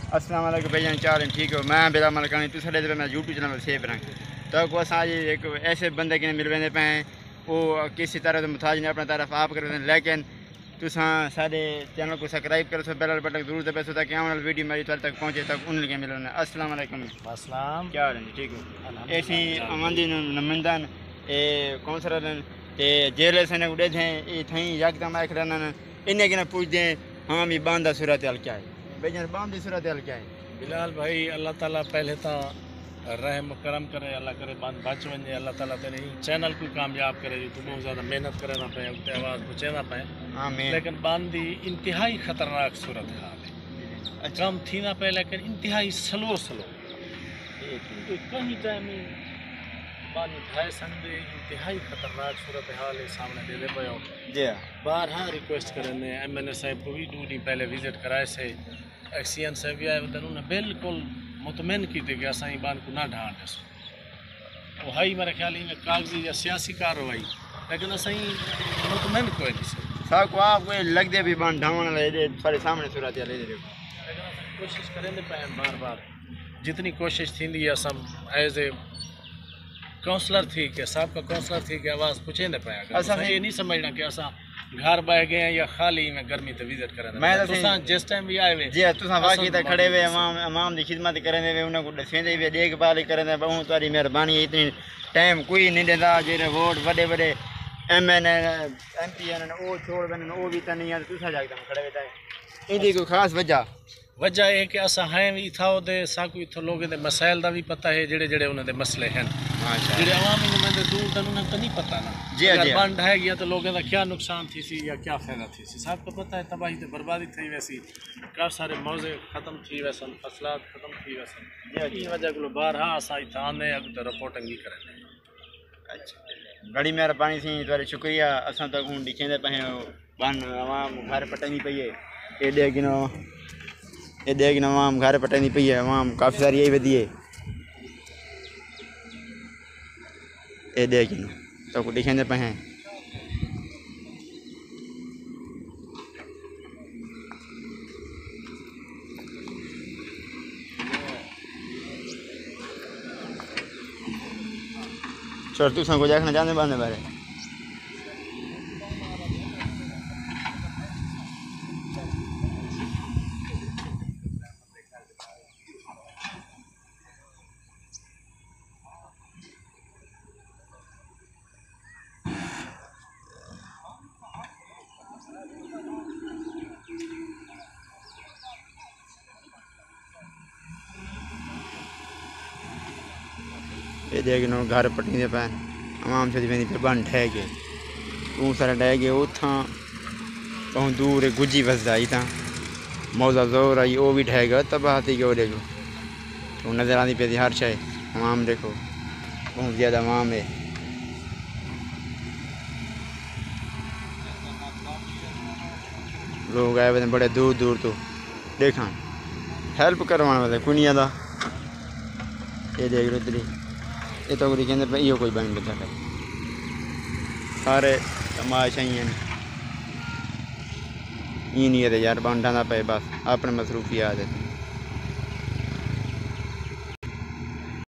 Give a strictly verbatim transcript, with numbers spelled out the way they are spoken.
अस्सलाम वालेकुम भाईजान, चाल ठीक हो। मैं बेला मलकानी तुम साढ़े मैं यूट्यूब चैनल सेव रंग तो को अस एक ऐसे बंदे के मिल वेंदे पे वो किसी तरह मुताज ने अपना तरफ आप कर लेकिन तुसा सारे चैनल को सब्सक्राइब करो सो बेल बटन जरूर दबे सो ताकि आने वाली वीडियो मेरी थोड़े तक पहुंचे तक उन लगे मिलने। अस्सलाम वालेकुम। अस्सलाम, क्या हाल है? ठीक हो? ऐसी अमंदी नमंदन ए कौंसलर ते जेल से ने उड़े थे ये थई यकदम आख रहना इन्हें के ना पूछदे हां मी बांदा सूरत हाल क्या है भाईजान? बांदी सूरत हाल क्या है? बिलाल भाई, अल्लाह ताला पहले तो रहम करम करे, अल्लाह करे बांध बच वने, अल्लाह ताला तेरे चैनल को कामयाब करे जो तू बहुत ज़्यादा मेहनत करे ना पे उते आवाज़ पहुँचे ना पे। आमीन। लेकिन बांदी इंतहाई ख़तरनाक सूरत हाल है। अच्छा। कम थी ना पे लेकिन इंतहाई स्लो स्लो कहीं टाइम बांदी ढाई संदे इंतहाई ख़तरनाक सूरत हाल है सामने दे दे पयो। जी हां, बारहा रिक्वेस्ट करने एम एन ए साहब को भी दो दिन पहले विजिट कराए से एक्सीएन से भी आए उन्होंने बिल्कुल मुतमैन की थी कि असा बांध को ना ढाण दसो वो है मेरे ख्याल में कागजी या सियासी कार्रवाई, लेकिन असा मुतमैन कोई नहीं सा को आप कोई लग दे भी बांध ढावण ले सारे सामने सूरत हाल ले दे। लेकिन असां कोशिश करेंगे पे बार बार जितनी कोशिश थी असम एज ए काउंसलर थी कि साहब का काउंसलर थी कि आवाज़ पूछेंदे पे असा ये नहीं समझना कि असा घर बह गए या खाली में गर्मी ते विजिट करें। मैं तो जिस टाइम भी आए वे जी तुसा बाकी ते खड़े वे इमाम इमाम दी खिदमत करें वे उन्हें को दसेंदे वे देखभाल करें बहुत तारी मेहरबानी इतनी टाइम कोई नहीं देता जेरे वोट बड़े बड़े M N M P N O छोड़ देने वो भी तो नहीं है तुसा जाके खड़े वे इनकी कोई खास वजह वजह है कि असा हैं भी इथा दे साकू इथों लोगों के मसाइल का भी पता है जेड़े जेड़े उन्होंने मसले हैं जेड़े अवामी नुमाइंदे दूर तक उन्हें तो नहीं पता ना जी अगर बंद है गया तो लोगों का क्या नुकसान थी सी या क्या फायदा थी सी साहब को पता है तबाही तो बर्बादी थी वैसी काफ़ी सारे मौजे ख़त्म थी वैसन फसलात ख़त्म थी वैसन जी वजह को बारहा असा इतना आने अग तो रिपोर्टिंग नहीं करें। अच्छा बड़ी मेहरबानी थी तुम्हारे शुक्रिया असा तक हूँ दिखेंदे पे बन आवाम घर पटाई पई है एडे गिनो ये देख ना आवाम घर पटाई पई है आवाम काफ़ी सारी यही वधी है ये देख ना तो को दिखेंदे पे हैं चल तू को देखना चाहते बांधने बारे ये देख नो घर पट्टी पे आवाम से फिर बन ठह गए तू सारा डह गए उथा कहूँ दूर गुजी बसदा इतना मौजा जोर आई वो भी ठह गया तबाह थी गए देखो तो नज़र आती पे हर शय आवाम देखो बहुत ज़्यादा आवाम है। लोग आए हुए बड़े दूर दूर तो देखा हेल्प करवाने वाले कुनिया का ये देख लो तेरी ये तो कहते इो कोई बन लगा सारे तमाशा ही नहीं यार बन डांदा पे बस अपने मसरूफियात है।